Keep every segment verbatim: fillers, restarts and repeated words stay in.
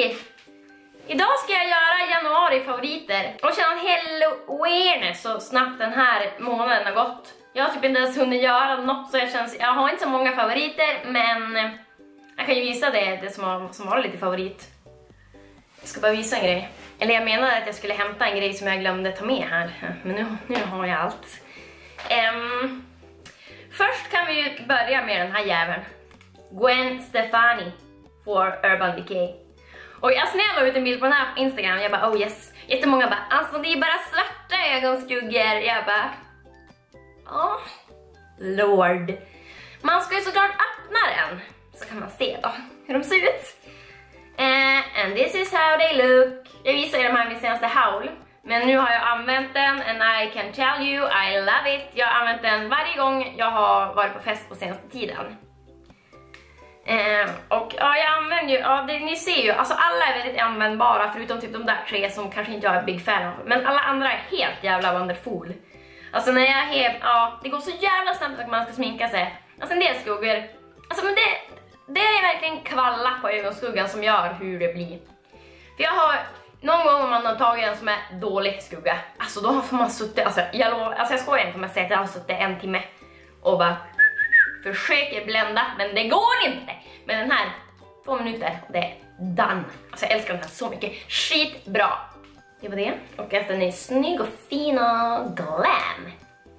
Hej! Idag ska jag göra januari favoriter och känna halloween så snabbt den här månaden har gått. Jag har typ inte ens hunnit göra något så jag känns, jag har inte så många favoriter men jag kan ju visa det, det som, har, som var lite favorit. Jag ska bara visa en grej. Eller jag menade att jag skulle hämta en grej som jag glömde ta med här. Men nu, nu har jag allt. Um, först kan vi ju börja med den här jäveln. Gwen Stefani for Urban Decay. Och jag snällde ut en bild på den här på Instagram. Jag bara, oh yes. Jättemånga bara, alltså det är bara svarta ögonskuggor. Jag bara, åh, oh, lord. Man ska ju såklart öppna den. Så kan man se då hur de ser ut. Uh, and this is how they look. Jag visade de här min senaste haul. Men nu har jag använt den and I can tell you I love it. Jag har använt den varje gång jag har varit på fest på senaste tiden. Uh, och ja, jag använder ju, ja, det, ni ser ju, alltså alla är väldigt användbara förutom typ de där tre som kanske inte jag är big fan av. Men alla andra är helt jävla wonderful. Alltså när jag är helt, ja, det går så jävla snabbt att man ska sminka sig. Alltså en del skuggor, alltså men det, det är verkligen kvalla på ögonskuggan som gör hur det blir. För jag har, någon gång om man har tagit en som är dålig skugga, alltså då har man suttit, alltså jag, lov, alltså jag skojar inte om jag säger att jag har suttit en timme och bara försöker blända, men det går inte. Men den här, två minuter, det är done. Alltså jag älskar den här så mycket, skitbra. Det var det, och att den är snygg och fin och glam.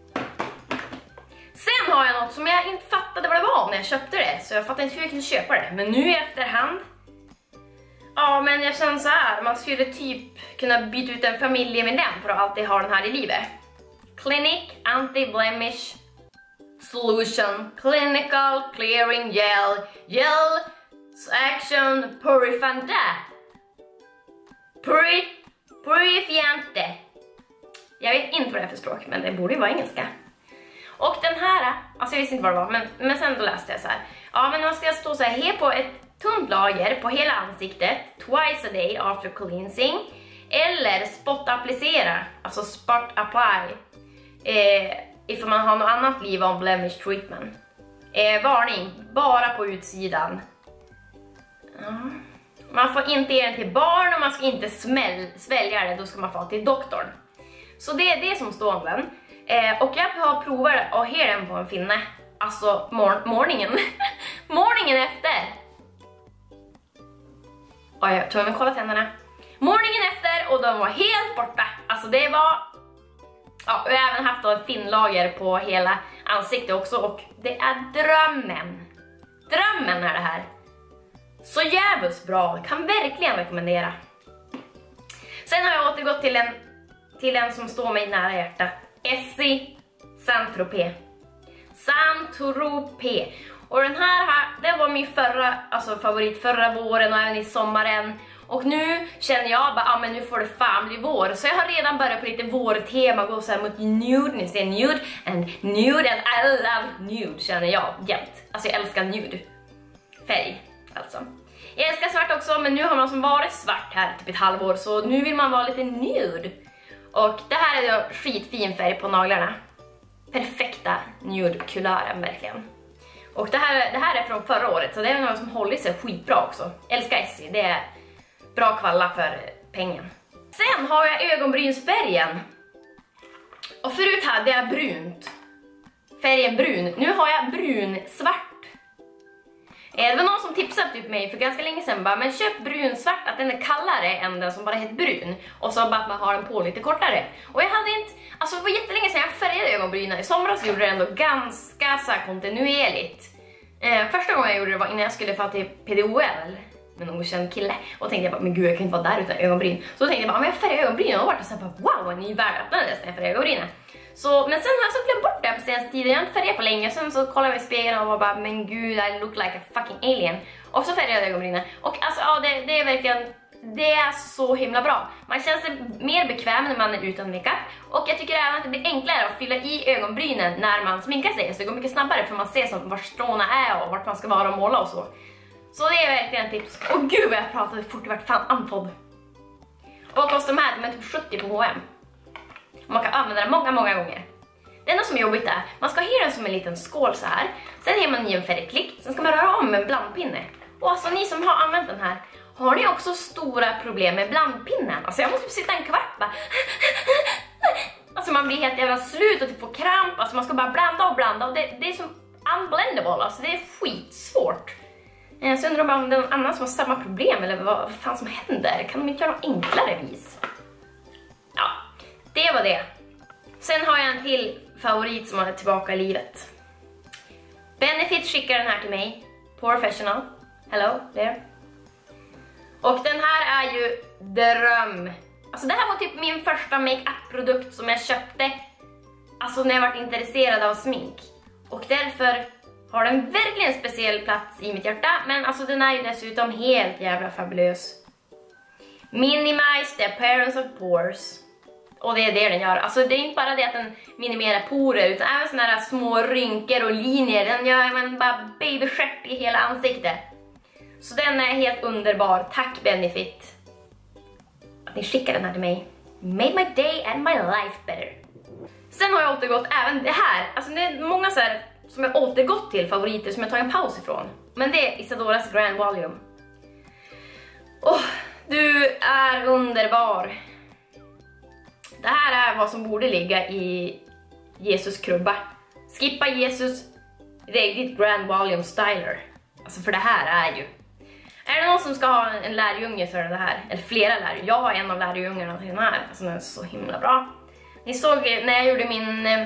Sen har jag något som jag inte fattade vad det var när jag köpte det. Så jag fattade inte hur jag kunde köpa det. Men nu i efterhand, ja men jag känner så här, man skulle typ kunna byta ut en familjemedlem för att alltid ha den här i livet. Clinique Anti-Blemish Solution Clinical Clearing Gel Gel Action Purifante Puri Purifiante. Jag vet inte vad det är för språk, men det borde ju vara engelska. Och den här, alltså jag visste inte vad det var, men, men sen då läste jag så här. Ja, men man ska stå så här, he på ett tunt lager på hela ansiktet twice a day after cleansing. Eller spot applicera, alltså spot apply. Eh, ifall man har något annat liv om blemish treatment. Eh, varning, bara på utsidan. Ja. Man får inte ge den till barn och man ska inte smäll, svälja det, då ska man få till doktorn. Så det är det som står om den. Eh, och jag har provat att ha den på en finne. Alltså mor morningen. morningen efter. Och jag tror jag vill kolla tänderna. Morningen efter och de var helt borta. Alltså det var... Ja, jag har även haft ett finlager på hela ansiktet också. Och det är drömmen. Drömmen är det här. Så jävligt bra. Kan verkligen rekommendera. Sen har jag återgått till en, till en som står mig nära hjärtat. Essie Saint-Tropez. Saint-Tropez. Och den här, den var min förra, alltså favorit förra våren och även i sommaren. Och nu känner jag bara, ja ah, men nu får det fan bli vår. Så jag har redan börjat på lite vårtema, gå så här mot nude. Ni ser nude and nude and I love nude känner jag jämt. Alltså jag älskar nude. Färg alltså. Jag älskar svart också, men nu har man som varit svart här typ ett halvår. Så nu vill man vara lite nude. Och det här är då skitfin färg på naglarna. Perfekta nude-kulören verkligen. Och det här, det här är från förra året, så det är något som håller sig skitbra också. Älskar Essie, det är bra kvalla för pengen. Sen har jag ögonbrynsfärgen. Och förut hade jag brunt. Färgen brun. Nu har jag brun svart. Det var någon som tipsade typ mig för ganska länge sedan bara, men köp brun svart, att den är kallare än den som bara heter brun. Och så bara att man har den på lite kortare. Och jag hade inte, alltså det var jättelänge sedan jag färgade ögonbrynen. I somras gjorde jag det ändå ganska så här kontinuerligt. Eh, första gången jag gjorde det var innan jag skulle få till P D O L med någon okänd kille. Och tänkte jag bara, men gud jag kan inte vara där utan ögonbryn. Så tänkte jag bara, om jag färgar ögonbrynen och vart och så bara, wow, en ny värld öppnades när jag färgade ögonbrynen. Så, men sen har jag så glömt bort det på senaste tiden. Jag har inte färgat på länge. Sen så kollade jag i spegeln och var bara, men gud, I look like a fucking alien. Och så färgade jag ögonbrynen. Och alltså, ja, det, det är verkligen, det är så himla bra. Man känner sig mer bekväm när man är utan makeup. Och jag tycker även att det blir enklare att fylla i ögonbrynen när man sminkar sig. Så det går mycket snabbare för man ser som var stråna är och vart man ska vara och måla och så. Så det är verkligen ett tips. Och gud vad jag pratade fort, vart fan andfådd. Och kostar de här, de är typ sjuttio på H och M. Man kan använda den många, många gånger. Det enda som är jobbigt är, man ska ha den som en liten skål så här. Sen har man i en färgklick, sen ska man röra om med en blandpinne. Och alltså ni som har använt den här, Har ni också stora problem med blandpinnen? Alltså jag måste sitta en kvart bara. Alltså man blir helt jävla slut och typ får kramp. Alltså man ska bara blanda och blanda. Och det, det är som unblendable. Alltså det är skitsvårt. Så undrar om det är någon annan som har samma problem. Eller vad, vad fan som händer. Kan de inte göra något enklare vis? Ja, det var det. Sen har jag en till favorit som är tillbaka i livet. Benefit skickar den här till mig. Professional. Hello there. Och den här är ju dröm. Alltså det här var typ min första make-up-produkt som jag köpte. Alltså när jag var intresserad av smink. Och därför har den verkligen en speciell plats i mitt hjärta. Men alltså den är ju dessutom helt jävla fabulös. Minimize the appearance of pores. Och det är det den gör. Alltså det är inte bara det att den minimerar porer, utan även såna här små rynkor och linjer. Den gör en bara babyskärt i hela ansiktet. Så den är helt underbar. Tack Benefit. Att ni skickar den här till mig. Made my day and my life better. Sen har jag återgått även det här. Alltså det är många så här som jag återgått till favoriter som jag tar en paus ifrån. Men det är Isadoras Grand Volume. Åh, oh, du är underbar. Det här är vad som borde ligga i Jesus krubba. Skippa Jesus, lägg ditt Grand Volume Styler. Alltså för det här är ju... Är det någon som ska ha en lärjunge så är det det här. Eller flera lärjungar. Jag har en av lärjungarna till den här. Alltså den är så himla bra. Ni såg när jag gjorde min eh,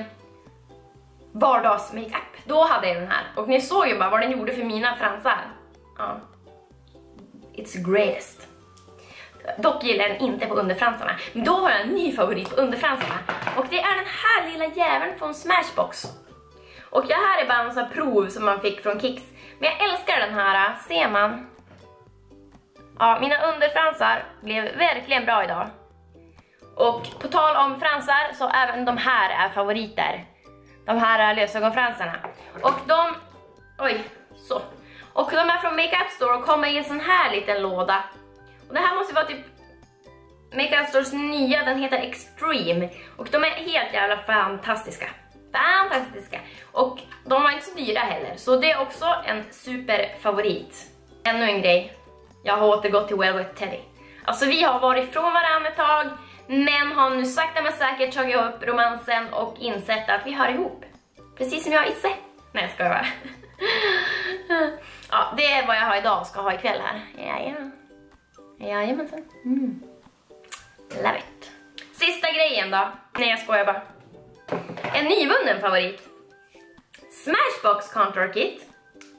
vardags makeup. Då hade jag den här. Och ni såg ju bara vad den gjorde för mina fransar. Ja. It's greatest. Dock gillar den inte på underfransarna. Men då har jag en ny favorit på underfransarna. Och det är den här lilla jäveln från Smashbox. Och det här är bara en sån här prov som man fick från Kicks. Men jag älskar den här. Ser man? Ja, mina underfransar blev verkligen bra idag. Och på tal om fransar så även de här är favoriter. De här är lösögonfransarna. Och de... Oj, så. Och de är från Makeup Store och kommer i en sån här liten låda. Och det här måste vara typ Makeup Stores nya, den heter Extreme. Och de är helt jävla fantastiska. Fantastiska. Och de var inte så dyra heller. Så det är också en superfavorit. Ännu en grej. Jag har återgått till Velvet Teddy. Alltså vi har varit från varandra ett tag. Men har nu sakta men säkert tagit upp romansen och insett att vi hör ihop. Precis som jag och Isse. Nej, jag skojar bara. Ja, det är vad jag har idag och ska ha ikväll här. Jajamän. Jajamensan. Mm. Love it. Sista grejen då. Nej, jag skojar bara. En nyvunnen favorit. Smashbox Contour Kit.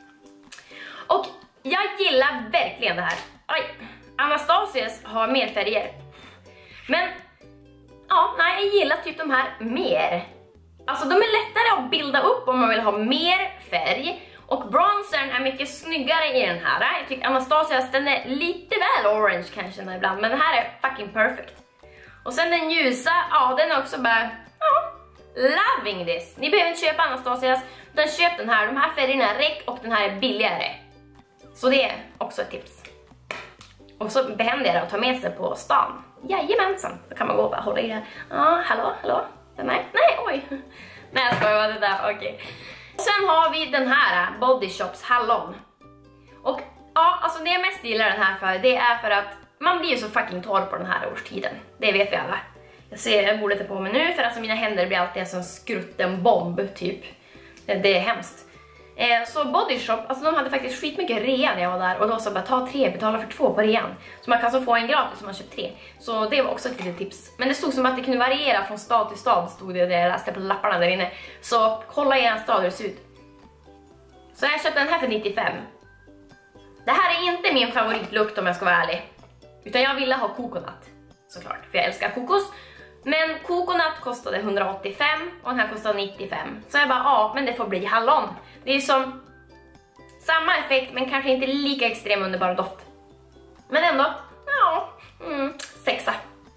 Och jag gillar verkligen det här. Oj. Anastasias har mer färger. Men, ja, nej, jag gillar typ de här mer. Alltså de är lättare att bilda upp om man vill ha mer färg. Och bronzern är mycket snyggare i den här. Jag tycker Anastasias, den är lite väl orange kanske ibland. Men den här är fucking perfect. Och sen den ljusa, ja den är också bara, ja, loving this. Ni behöver inte köpa Anastasias, utan köp den här. De här färgerna räck och den här är billigare. Så det är också ett tips. Och så behändigare att ta med sig på stan. Jajamensan, då kan man gå och bara hålla i det. Ja, hallå, hallå? Den här? Nej, oj. Nej, jag skojar, vad det där, okej. Okay. Sen har vi den här Body Shops hallon. Och ja, alltså det jag mest gillar den här för, det är för att man blir ju så fucking torr på den här årstiden. Det vet vi alla. Jag ser, jag borde ta på mig nu för alltså mina händer blir alltid som skrutten bomb typ. Det är hemskt. Eh, så Body Shop, alltså de hade faktiskt skitmycket rea när jag var där. Och då sa bara ta tre, betala för två på rean. Så man kan så få en gratis om man köper tre. Så det var också ett litet tips. Men det stod som att det kunde variera från stad till stad, stod det där jag läste på lapparna där inne. Så kolla i en stad hur det ser ut. Så jag köpte den här för nittiofem. Det här är inte min favoritlukt om jag ska vara ärlig. Utan jag ville ha kokonat, såklart, för jag älskar kokos. Men kokonat kostade hundraåttiofem och den här kostade nittiofem. Så jag bara, ja, men det får bli hallon. Det är som samma effekt men kanske inte lika extrem underbar doft. Men ändå, ja, mm, sexa.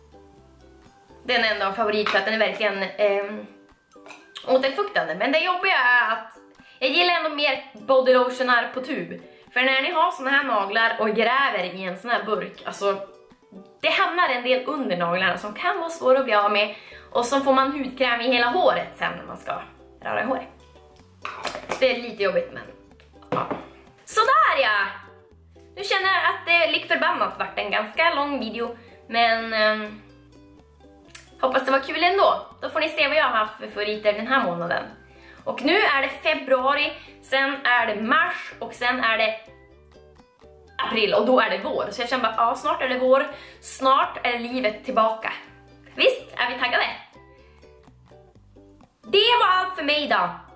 Den är ändå en favorit för att den är verkligen eh, återfuktande. Men det jobbiga är att jag gillar ändå mer body lotioner på tub. För när ni har såna här naglar och gräver i en sån här burk, alltså det hamnar en del under naglarna som kan vara svåra att bli av med. Och så får man hudkräm i hela håret sen när man ska röra i håret. Så det är lite jobbigt, men ja. Sådär ja! Nu nu känner jag att det lik förbannat vart en ganska lång video. Men eh, hoppas det var kul ändå. Då får ni se vad jag har haft för favoriter den här månaden. Och nu är det februari, sen är det mars och sen är det april och då är det vår. Så jag känner bara, ja, snart är det vår, snart är livet tillbaka. Visst, är vi taggade? Det var allt för mig idag.